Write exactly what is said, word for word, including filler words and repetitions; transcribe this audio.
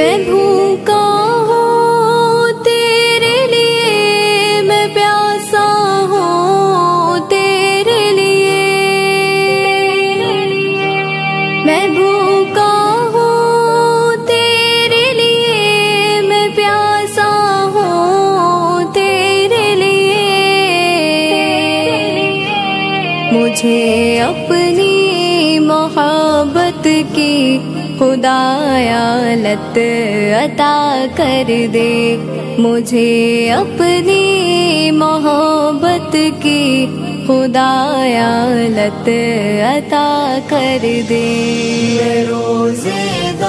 मैं भूखा हूँ तेरे लिए, मैं प्यासा हूँ तेरे लिए। मैं भूखा हूँ तेरे लिए, मैं प्यासा हूँ तेरे लिए। मुझे अपनी मोहब्बत की खुदाया लत अता कर दे, मुझे अपनी मोहब्बत की खुदाया लत अता कर दे। रोज़े